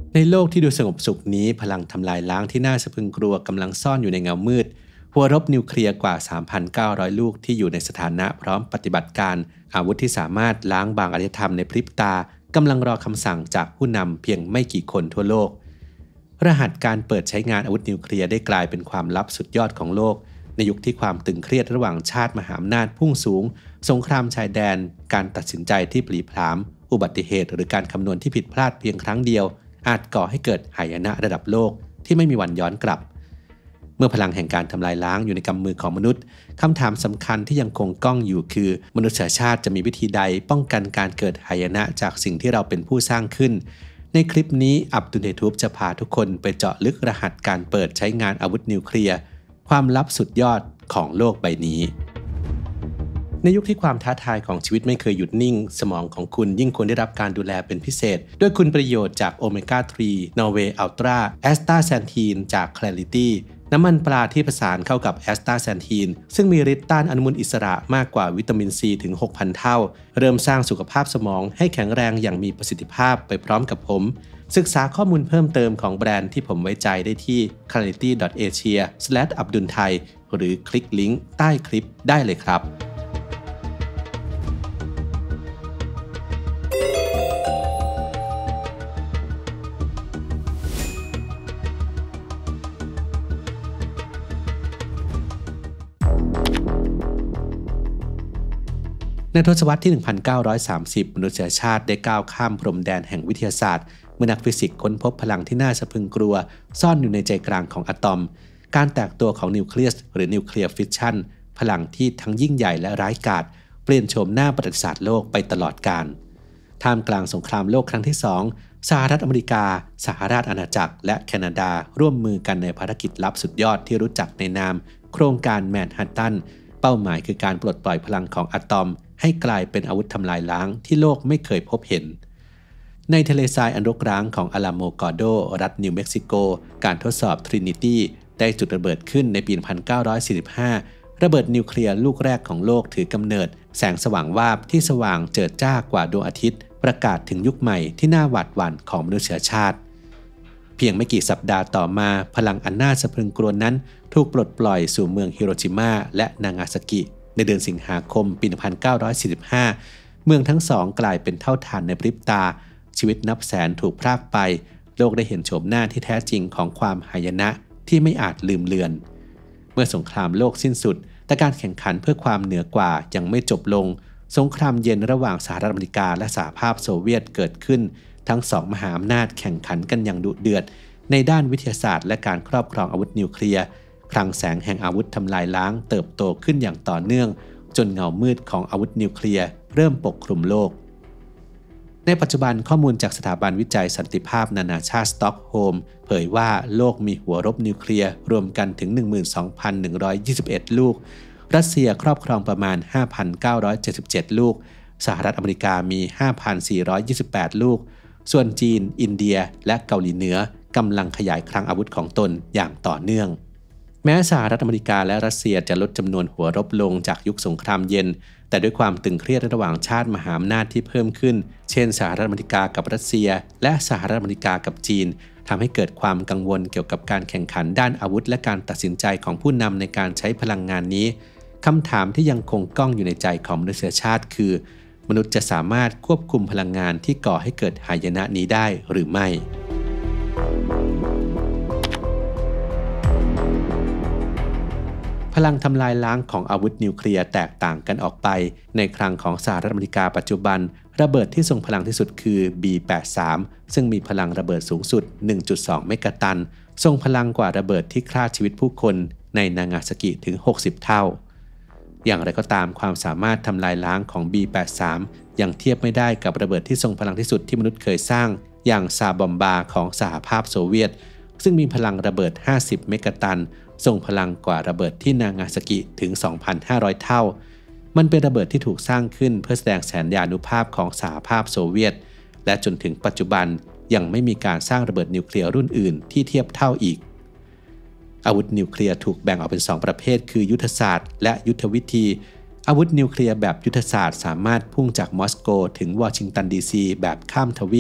ในโลกที่ดูสงบสุขนี้พลังทำลายล้างที่น่าสะพรึงกลัวกำลังซ่อนอยู่ในเงามืดหัวรบนิวเคลียร์กว่า 3,900 ลูกที่อยู่ในสถานะพร้อมปฏิบัติการอาวุธที่สามารถล้างบางอารยธรรมในพริบตากำลังรอคำสั่งจากผู้นำเพียงไม่กี่คนทั่วโลกรหัสการเปิดใช้งานอาวุธนิวเคลียร์ได้กลายเป็นความลับสุดยอดของโลกในยุคที่ความตึงเครียดระหว่างชาติมหาอำนาจพุ่งสูงสงครามชายแดนการตัดสินใจที่ปลีพรามอุบัติเหตุหรือการคำนวณที่ผิดพลาดเพียงครั้งเดียวอาจก่อให้เกิดหายนะระดับโลกที่ไม่มีวันย้อนกลับเมื่อพลังแห่งการทำลายล้างอยู่ในกำมือของมนุษย์คำถามสำคัญที่ยังคงก้องอยู่คือมนุษยชาติจะมีวิธีใดป้องกันการเกิดหายนะจากสิ่งที่เราเป็นผู้สร้างขึ้นในคลิปนี้อับดุลเฮทูบจะพาทุกคนไปเจาะลึกรหัสการเปิดใช้งานอาวุธนิวเคลียร์ความลับสุดยอดของโลกใบนี้ในยุคที่ความท้าทายของชีวิตไม่เคยหยุดนิ่งสมองของคุณยิ่งควรได้รับการดูแลเป็นพิเศษด้วยคุณประโยชน์จากโอเมก้า 3 นอร์เวย์อัลตร้าแอสตาแซนทีนจาก Clarity น้ำมันปลาที่ผสานเข้ากับแอสตาแซนทีนซึ่งมีฤทธิ์ต้านอนุมูลอิสระมากกว่าวิตามินซีถึง 6,000 เท่าเริ่มสร้างสุขภาพสมองให้แข็งแรงอย่างมีประสิทธิภาพไปพร้อมกับผมศึกษาข้อมูลเพิ่มเติมของแบรนด์ที่ผมไว้ใจได้ที่ clarity.asia/abdulthai หรือคลิกลิงก์ใต้คลิปได้เลยครับในทศวรรษที่ 1930 มนุษยชาติได้ก้าวข้ามพรมแดนแห่งวิทยาศาสตร์เมื่อนักฟิสิกส์ค้นพบพลังที่น่าสะพรึงกลัวซ่อนอยู่ในใจกลางของอะตอมการแตกตัวของนิวเคลียสหรือนิวเคลียร์ฟิชชันพลังที่ทั้งยิ่งใหญ่และร้ายกาจเปลี่ยนโฉมหน้าประวัติศาสตร์โลกไปตลอดกาลท่ามกลางสงครามโลกครั้งที่ 2 สหรัฐอเมริกาสหราชอาณาจักรและแคนาดาร่วมมือกันในภารกิจลับสุดยอดที่รู้จักในนามโครงการแมนฮัตตันเป้าหมายคือการปลดปล่อยพลังของอะตอมให้กลายเป็นอาวุธทำลายล้างที่โลกไม่เคยพบเห็นในทะเลทรายอันรกร้างของอาลาโมกอโดรัฐนิวเม็กซิโกการทดสอบทรินิตี้ได้จุดระเบิดขึ้นในปี 1945 ระเบิดนิวเคลียร์ลูกแรกของโลกถือกำเนิดแสงสว่างวาบที่สว่างเจิดจ้ากว่าดวงอาทิตย์ประกาศถึงยุคใหม่ที่น่าหวาดหวั่นของมนุษยชาติเพียงไม่กี่สัปดาห์ต่อมาพลังอันน่าสะพรึงกลัวนั้นถูกปลดปล่อยสู่เมืองฮิโรชิมาและนางาซากิในเดือนสิงหาคมปี 1945 เมืองทั้งสองกลายเป็นเท่าฐานในพริบตาชีวิตนับแสนถูกพรากไปโลกได้เห็นโฉมหน้าที่แท้จริงของความหายนะที่ไม่อาจลืมเลือนเมื่อสงครามโลกสิ้นสุดแต่การแข่งขันเพื่อความเหนือกว่ายังไม่จบลงสงครามเย็นระหว่างสหรัฐอเมริกาและสหภาพโซเวียตเกิดขึ้นทั้งสองมหาอำนาจแข่งขันกันอย่างดุเดือดในด้านวิทยาศาสตร์และการครอบครองอาวุธนิวเคลียร์คลังแสงแห่งอาวุธทำลายล้างเติบโตขึ้นอย่างต่อเนื่องจนเงามืดของอาวุธนิวเคลียร์เริ่มปกคลุมโลกในปัจจุบันข้อมูลจากสถาบันวิจัยสันติภาพนานาชาติสต็อกโฮล์มเผยว่าโลกมีหัวรบนิวเคลียร์รวมกันถึง 12,121 ลูกรัสเซียครอบครองประมาณ 5,977 ลูกสหรัฐอเมริกามี 5,428 ลูกส่วนจีนอินเดียและเกาหลีเหนือกำลังขยายคลังอาวุธของตนอย่างต่อเนื่องแม้สหรัฐอเมริกาและรัสเซียจะลดจำนวนหัวรบลงจากยุคสงครามเย็นแต่ด้วยความตึงเครียดระหว่างชาติมหาอำนาจที่เพิ่มขึ้นเช่นสหรัฐอเมริกากับรัสเซียและสหรัฐอเมริกากับจีนทำให้เกิดความกังวลเกี่ยวกับการแข่งขันด้านอาวุธและการตัดสินใจของผู้นำในการใช้พลังงานนี้คำถามที่ยังคงก้องอยู่ในใจของมนุษยชาติคือมนุษย์จะสามารถควบคุมพลังงานที่ก่อให้เกิดหายนะนี้ได้หรือไม่พลังทำลายล้างของอาวุธนิวเคลียร์แตกต่างกันออกไปในคลังของสหรัฐอเมริกาปัจจุบันระเบิดที่ทรงพลังที่สุดคือ B-83 ซึ่งมีพลังระเบิดสูงสุด 1.2 เมกะตันทรงพลังกว่าระเบิดที่ฆ่าชีวิตผู้คนในนางาซากิถึง 60 เท่าอย่างไรก็ตามความสามารถทำลายล้างของ B-83 ยังเทียบไม่ได้กับระเบิดที่ทรงพลังที่สุดที่มนุษย์เคยสร้างอย่างซาบอมบาของสหภาพโซเวียตซึ่งมีพลังระเบิด 50 เมกะตันทรงพลังกว่าระเบิดที่นางาซากิถึง 2,500 เท่ามันเป็นระเบิดที่ถูกสร้างขึ้นเพื่อแสดงแสนยานุภาพของสหภาพโซเวียตและจนถึงปัจจุบันยังไม่มีการสร้างระเบิดนิวเคลียร์รุ่นอื่นที่เทียบเท่าอีกอาวุธนิวเคลียร์ถูกแบ่งออกเป็น2ประเภทคือยุทธศาสตร์และยุทธวิธีอาวุธนิวเคลียร์แบบยุทธศาสตร์สามารถพุ่งจากมอสโกถึงวอชิงตันดีซีแบบข้ามทวีป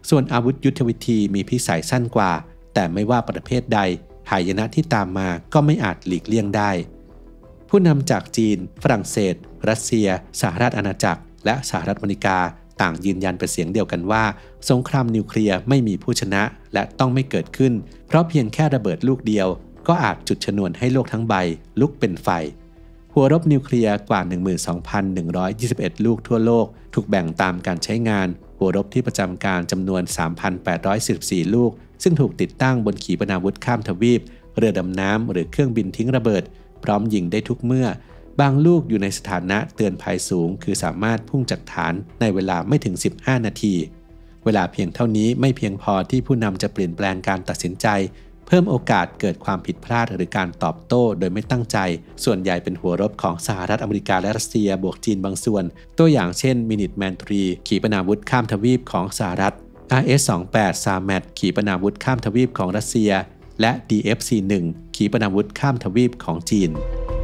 ส่วนอาวุธยุทธวิธีมีพิสัยสั้นกว่าแต่ไม่ว่าประเภทใดหายนะที่ตามมาก็ไม่อาจหลีกเลี่ยงได้ผู้นำจากจีนฝรั่งเศสรัสเซียสหรัฐอาณาจักรและสหรัฐอเมริกาต่างยืนยันเป็นเสียงเดียวกันว่าสงครามนิวเคลียร์ไม่มีผู้ชนะและต้องไม่เกิดขึ้นเพราะเพียงแค่ระเบิดลูกเดียวก็อาจจุดชนวนให้โลกทั้งใบลุกเป็นไฟหัวรบนิวเคลียร์กว่า 12,121 ลูกทั่วโลกถูกแบ่งตามการใช้งานหัวรบที่ประจำการจำนวน 3,814 ลูกซึ่งถูกติดตั้งบนขีปนาวุธข้ามทวีปเรือดำน้ำหรือเครื่องบินทิ้งระเบิดพร้อมยิงได้ทุกเมื่อบางลูกอยู่ในสถานะเตือนภัยสูงคือสามารถพุ่งจากฐานในเวลาไม่ถึง15นาทีเวลาเพียงเท่านี้ไม่เพียงพอที่ผู้นำจะเปลี่ยนแปลงการตัดสินใจเพิ่มโอกาสเกิดความผิดพลาดหรือการตอบโต้โดยไม่ตั้งใจส่วนใหญ่เป็นหัวรบของสหรัฐอเมริกาและรัสเซียบวกจีนบางส่วนตัวอย่างเช่น Minuteman III ขีปนาวุธข้ามทวีปของสหรัฐ RS-28 SAMAT ขีปนาวุธข้ามทวีปของรัสเซียและ DFC-1 ขีปนาวุธข้ามทวีปของจีน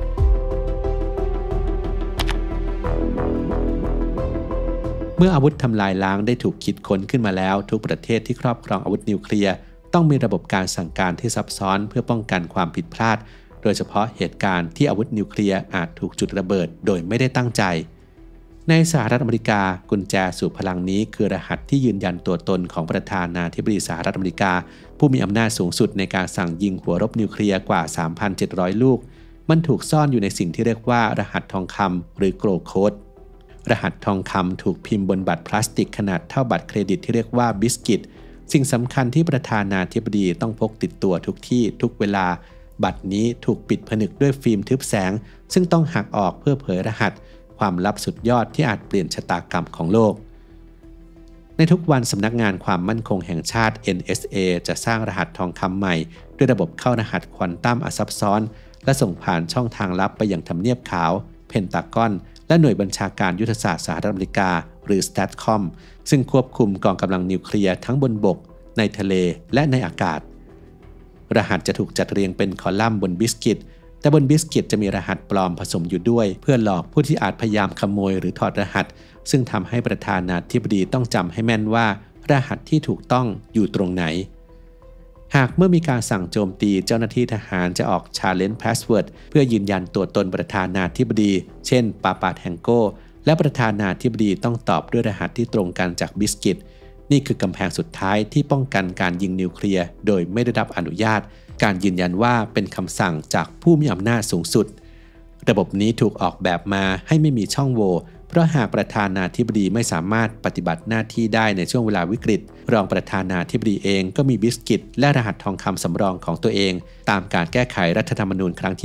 เมื่ออาวุธทำลายล้างได้ถูกคิดค้นขึ้นมาแล้วทุกประเทศที่ครอบครองอาวุธนิวเคลียร์ต้องมีระบบการสั่งการที่ซับซ้อนเพื่อป้องกันความผิดพลาดโดยเฉพาะเหตุการณ์ที่อาวุธนิวเคลียร์อาจถูกจุดระเบิดโดยไม่ได้ตั้งใจในสหรัฐอเมริกากุญแจสู่พลังนี้คือรหัสที่ยืนยันตัวตนของประธานาธิบดีสหรัฐอเมริกาผู้มีอำนาจสูงสุดในการสั่งยิงหัวรบนิวเคลียร์กว่า 3,700 ลูกมันถูกซ่อนอยู่ในสิ่งที่เรียกว่ารหัสทองคำหรือโกลโคดรหัสทองคำถูกพิมพ์บนบัตรพลาสติกขนาดเท่าบัตรเครดิตที่เรียกว่าบิสกิตสิ่งสำคัญที่ประธานาธิบดีต้องพกติดตัวทุกที่ทุกเวลาบัตรนี้ถูกปิดผนึกด้วยฟิล์มทึบแสงซึ่งต้องหักออกเพื่อเผยรหัสความลับสุดยอดที่อาจเปลี่ยนชะตากรรมของโลกในทุกวันสำนักงานความมั่นคงแห่งชาติ NSA จะสร้างรหัสทองคำใหม่ด้วยระบบเข้ารหัสควอนตัมอันซับซ้อนและส่งผ่านช่องทางลับไปยังทำเนียบขาวเพนตากอนและหน่วยบัญชาการยุทธศาสตร์สหรัฐอเมริกาหรือ STATCOM ซึ่งควบคุมกองกำลังนิวเคลียร์ทั้งบนบกในทะเลและในอากาศรหัสจะถูกจัดเรียงเป็นคอลัมน์บนบิสกิตแต่บนบิสกิตจะมีรหัสปลอมผสมอยู่ด้วยเพื่อหลอกผู้ที่อาจพยายามขโมยหรือถอดรหัสซึ่งทำให้ประธานาธิบดีต้องจำให้แม่นว่ารหัสที่ถูกต้องอยู่ตรงไหนหากเมื่อมีการสั่งโจมตีเจ้าหน้าที่ทหารจะออก Challenge Password เพื่อยืนยันตัวตนประธานาธิบดีเช่นปาปาแทงโกและประธานาธิบดีต้องตอบด้วยรหัสที่ตรงกันจากบิสกิตนี่คือกำแพงสุดท้ายที่ป้องกันการยิงนิวเคลียร์โดยไม่ได้รับอนุญาตการยืนยันว่าเป็นคำสั่งจากผู้มีอำนาจสูงสุดระบบนี้ถูกออกแบบมาให้ไม่มีช่องโหว่เพราะหากประธานาธิบดีไม่สามารถปฏิบัติหน้าที่ได้ในช่วงเวลาวิกฤตรองประธานาธิบดีเองก็มีบิสกิตและรหัสทองคำสำรองของตัวเองตามการแก้ไขรัฐธรรมนูญครั้งที่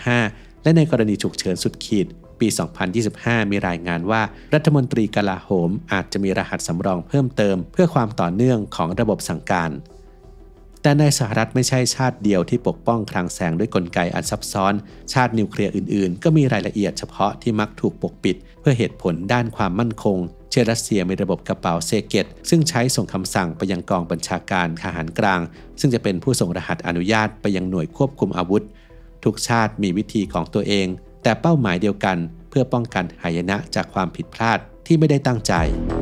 25และในกรณีฉุกเฉินสุดขีดปี 2025 มีรายงานว่ารัฐมนตรีกลาโหมอาจจะมีรหัสสำรองเพิ่มเติมเพื่อความต่อเนื่องของระบบสั่งการแต่ในสหรัฐไม่ใช่ชาติเดียวที่ปกป้องคลังแสงด้วยกลไกอันซับซ้อนชาตินิวเคลียร์อื่นๆก็มีรายละเอียดเฉพาะที่มักถูกปกปิดเพื่อเหตุผลด้านความมั่นคงเช่นรัสเซียมีระบบกระเป๋าเซเกตซึ่งใช้ส่งคำสั่งไปยังกองบัญชาการทหารกลางซึ่งจะเป็นผู้ส่งรหัสอนุญาตไปยังหน่วยควบคุมอาวุธทุกชาติมีวิธีของตัวเองแต่เป้าหมายเดียวกันเพื่อป้องกันหายนะจากความผิดพลาดที่ไม่ได้ตั้งใจ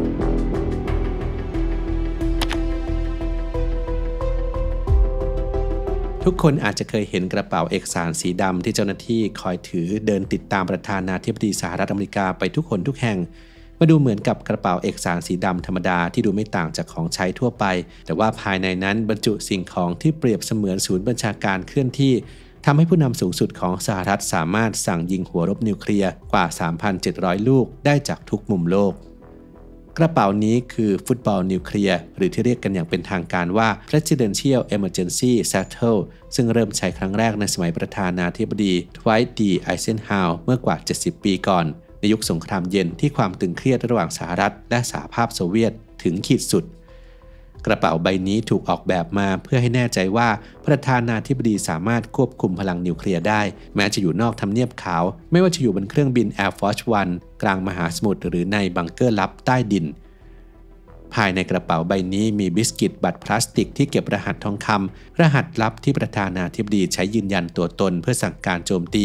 ทุกคนอาจจะเคยเห็นกระเป๋าเอกสารสีดำที่เจ้าหน้าที่คอยถือเดินติดตามประธานาธิบดีสหรัฐอเมริกาไปทุกคนทุกแห่งมาดูเหมือนกับกระเป๋าเอกสารสีดำธรรมดาที่ดูไม่ต่างจากของใช้ทั่วไปแต่ว่าภายในนั้นบรรจุสิ่งของที่เปรียบเสมือนศูนย์บัญชาการเคลื่อนที่ทำให้ผู้นำสูงสุดของสหรัฐสามารถสั่งยิงหัวรบนิวเคลียร์กว่า 3,700 ลูกได้จากทุกมุมโลกกระเป๋านี้คือฟุตบอลนิวเคลียร์หรือที่เรียกกันอย่างเป็นทางการว่า Presidential Emergency Satchel ซึ่งเริ่มใช้ครั้งแรกในสมัยประธานาธิบดี Dwight D. Eisenhower เมื่อกว่า 70 ปีก่อนในยุคสงครามเย็นที่ความตึงเครียดระหว่างสหรัฐและสหภาพโซเวียตถึงขีดสุดกระเป๋าใบนี้ถูกออกแบบมาเพื่อให้แน่ใจว่าประธานาธิบดีสามารถควบคุมพลังนิวเคลียร์ได้แม้จะอยู่นอกทำเนียบขาวไม่ว่าจะอยู่บนเครื่องบิน Air Force One กลางมหาสมุทรหรือในบังเกอร์ลับใต้ดินภายในกระเป๋าใบนี้มีบิสกิตบัตรพลาสติกที่เก็บรหัสทองคำรหัสลับที่ประธานาธิบดีใช้ยืนยันตัวตนเพื่อสั่งการโจมตี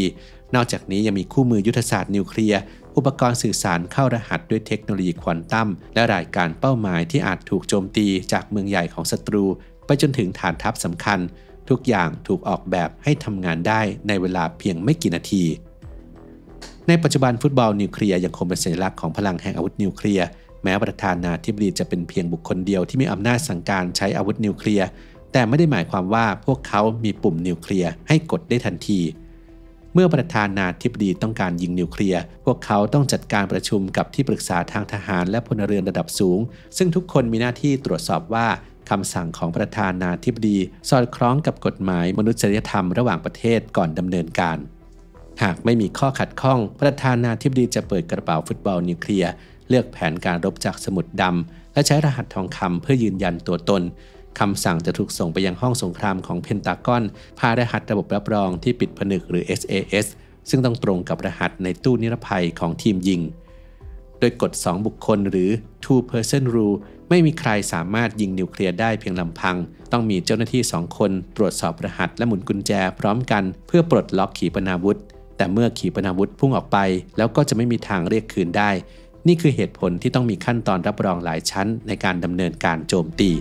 นอกจากนี้ยังมีคู่มือยุทธศาสตร์นิวเคลียร์อุปกรณ์สื่อสารเข้ารหัสด้วยเทคโนโลยีควอนตัมและรายการเป้าหมายที่อาจถูกโจมตีจากเมืองใหญ่ของศัตรูไปจนถึงฐานทัพสำคัญทุกอย่างถูกออกแบบให้ทำงานได้ในเวลาเพียงไม่กี่นาทีในปัจจุบันฟุตบอลนิวเคลียร์ยังคงเป็นสัญลักษณ์ของพลังแห่งอาวุธนิวเคลียร์แม้ประธานาธิบดีจะเป็นเพียงบุคคลเดียวที่มีอำนาจสั่งการใช้อาวุธนิวเคลียร์แต่ไม่ได้หมายความว่าพวกเขามีปุ่มนิวเคลียร์ให้กดได้ทันทีเมื่อประธานาธิบดีต้องการยิงนิวเคลียร์พวกเขาต้องจัดการประชุมกับที่ปรึกษาทางทหารและพลเรือนระดับสูงซึ่งทุกคนมีหน้าที่ตรวจสอบว่าคำสั่งของประธานาธิบดีสอดคล้องกับกฎหมายมนุษยธรรมระหว่างประเทศก่อนดำเนินการหากไม่มีข้อขัดข้องประธานาธิบดีจะเปิดกระเป๋าฟุตบอลนิวเคลียร์เลือกแผนการรบจากสมุดดำและใช้รหัสทองคำเพื่อยืนยันตัวตนคำสั่งจะถูกส่งไปยังห้องสงครามของเพนตากอนผ่านรหัสระบบรับรองที่ปิดผนึกหรือ SAS ซึ่งต้องตรงกับรหัสในตู้นิรภัยของทีมยิงโดยกฎ2บุคคลหรือ two person rule ไม่มีใครสามารถยิงนิวเคลียร์ได้เพียงลำพังต้องมีเจ้าหน้าที่2คนตรวจสอบรหัสและหมุนกุญแจพร้อมกันเพื่อปลดล็อกขีปนาวุธแต่เมื่อขีปนาวุธพุ่งออกไปแล้วก็จะไม่มีทางเรียกคืนได้นี่คือเหตุผลที่ต้องมีขั้นตอนรับรองหลายชั้นในการดำเนินการโจมตี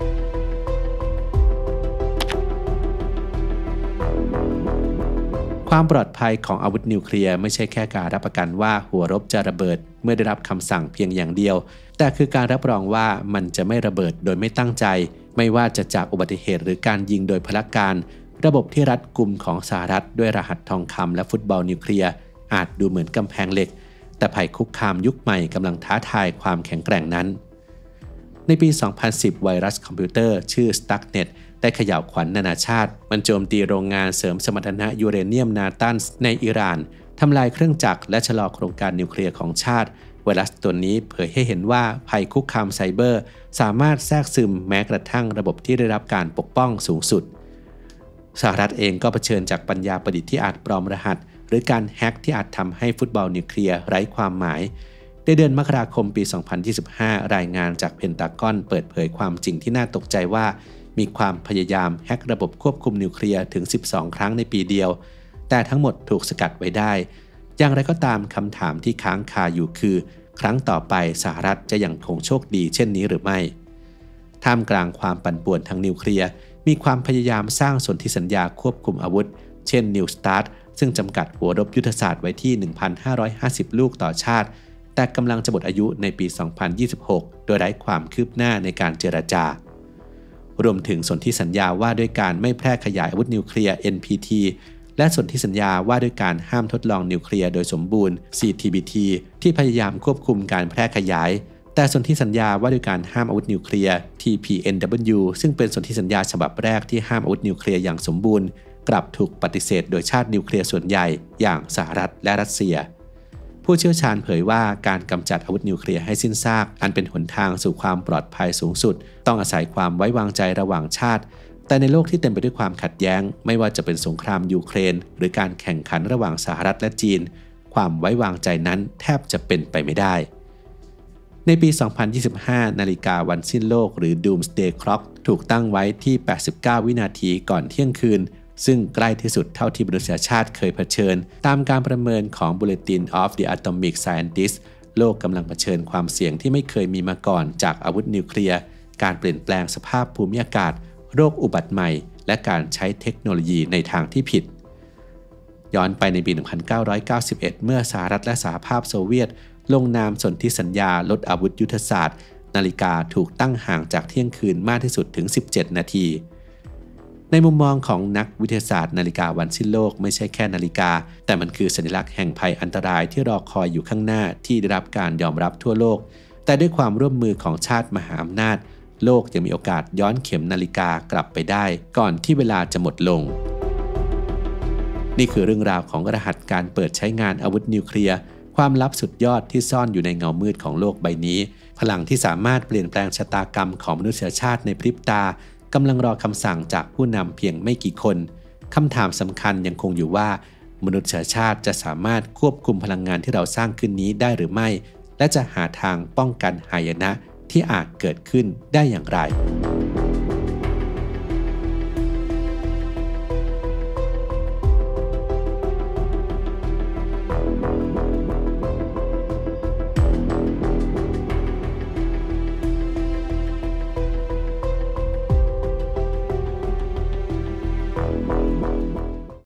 ความปลอดภัยของอาวุธนิวเคลียร์ไม่ใช่แค่การรับประกันว่าหัวรบจะระเบิดเมื่อได้รับคำสั่งเพียงอย่างเดียวแต่คือการรับรองว่ามันจะไม่ระเบิดโดยไม่ตั้งใจไม่ว่าจะจากอุบัติเหตุหรือการยิงโดยพลการระบบที่รัดกุมของสหรัฐด้วยรหัสทองคำและฟุตบอลนิวเคลียร์อาจดูเหมือนกำแพงเหล็กแต่ภัยคุกคามยุคใหม่กำลังท้าทายความแข็งแกร่งนั้นในปี 2010 ไวรัสคอมพิวเตอร์ชื่อ Stuxnet ได้เขย่าวขวัญนานาชาติมันโจมตีโรงงานเสริมสมรรถนะยูเรเนียมนาตันส์ในอิหร่านทำลายเครื่องจักรและชะลอโครงการนิวเคลียร์ของชาติไวรัสตัวนี้เผยให้เห็นว่าภัยคุกคามไซเบอร์สามารถแทรกซึมแม้กระทั่งระบบที่ได้รับการปกป้องสูงสุดสหรัฐเองก็เผชิญจากปัญญาประดิษฐ์ที่อาจปลอมรหัสหรือการแฮ็กที่อาจทำให้ฟุตบอลนิวเคลียร์ไร้ความหมายในเดือนมกราคมปี 2025 รายงานจากเพนตากอนเปิดเผยความจริงที่น่าตกใจว่ามีความพยายามแฮ็กระบบควบคุมนิวเคลียร์ถึง 12 ครั้งในปีเดียวแต่ทั้งหมดถูกสกัดไว้ได้อย่างไรก็ตามคำถามที่ค้างคาอยู่คือครั้งต่อไปสหรัฐจะยังคงโชคดีเช่นนี้หรือไม่ท่ามกลางความปั่นป่วนทางนิวเคลียร์มีความพยายามสร้างสนธิสัญญาควบคุมอาวุธเช่น New START ซึ่งจำกัดหัวรบยุทธศาสตร์ไว้ที่ 1,550 ลูกต่อชาติแต่กำลังจะหมดอายุในปี 2026 โดยไร้ความคืบหน้าในการเจรจารวมถึงสนธิสัญญาว่าด้วยการไม่แพร่ขยายอาวุธนิวเคลียร์ NPT และสนธิสัญญาว่าด้วยการห้ามทดลองนิวเคลียร์โดยสมบูรณ์ CTBT ที่พยายามควบคุมการแพร่ขยายแต่สนธิสัญญาว่าด้วยการห้ามอาวุธนิวเคลียร์ TPNW ซึ่งเป็นสนธิสัญญาฉบับแรกที่ห้ามอาวุธนิวเคลียร์อย่างสมบูรณ์กลับถูกปฏิเสธโดยชาตินิวเคลียร์ส่วนใหญ่อย่างสหรัฐและรัสเซียผู้เชี่ยวชาญเผยว่าการกำจัดอาวุธนิวเคลียร์ให้สิ้นซากอันเป็นหนทางสู่ความปลอดภัยสูงสุดต้องอาศัยความไว้วางใจระหว่างชาติแต่ในโลกที่เต็มไปด้วยความขัดแย้งไม่ว่าจะเป็นสงครามยูเครนหรือการแข่งขันระหว่างสหรัฐและจีนความไว้วางใจนั้นแทบจะเป็นไปไม่ได้ในปี 2025 นาฬิกาวันสิ้นโลกหรือ Doomsday Clock ถูกตั้งไว้ที่ 89 วินาทีก่อนเที่ยงคืนซึ่งใกล้ที่สุดเท่าที่มนุษยชาติเคยเผชิญตามการประเมินของ Bulletin of the Atomic Scientist โลกกำลังเผชิญความเสี่ยงที่ไม่เคยมีมาก่อนจากอาวุธนิวเคลียร์การเปลี่ยนแปลงสภาพภูมิอากาศโรคอุบัติใหม่และการใช้เทคโนโลยีในทางที่ผิดย้อนไปในปี 1991 เมื่อสหรัฐและสหภาพโซเวียตลงนามสนธิสัญญาลดอาวุธยุทธศาสตร์นาฬิกาถูกตั้งห่างจากเที่ยงคืนมากที่สุดถึง 17 นาทีในมุมมองของนักวิทยาศาสตร์นาฬิกาวันสิ้นโลกไม่ใช่แค่นาฬิกาแต่มันคือสัญลักษณ์แห่งภัยอันตรายที่รอคอยอยู่ข้างหน้าที่ได้รับการยอมรับทั่วโลกแต่ด้วยความร่วมมือของชาติมหาอำนาจโลกยังมีโอกาสย้อนเข็มนาฬิกากลับไปได้ก่อนที่เวลาจะหมดลงนี่คือเรื่องราวของรหัสการเปิดใช้งานอาวุธนิวเคลียร์ความลับสุดยอดที่ซ่อนอยู่ในเงามืดของโลกใบนี้พลังที่สามารถเปลี่ยนแปลงชะตากรรมของมนุษยชาติในพริบตากำลังรอคำสั่งจากผู้นำเพียงไม่กี่คนคำถามสำคัญยังคงอยู่ว่ามนุษยชาติจะสามารถควบคุมพลังงานที่เราสร้างขึ้นนี้ได้หรือไม่และจะหาทางป้องกันหายนะที่อาจเกิดขึ้นได้อย่างไร